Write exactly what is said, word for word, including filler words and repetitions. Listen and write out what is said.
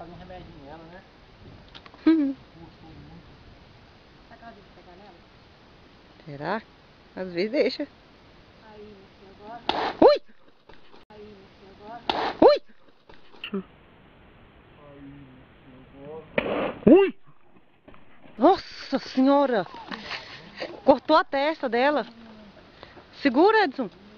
um remedinho nela, né? Uhum. Será? Às vezes deixa. Aí, agora. Ui! Aí, agora. Ui! Ui! Nossa senhora! Cortou a testa dela. Segura, Edson.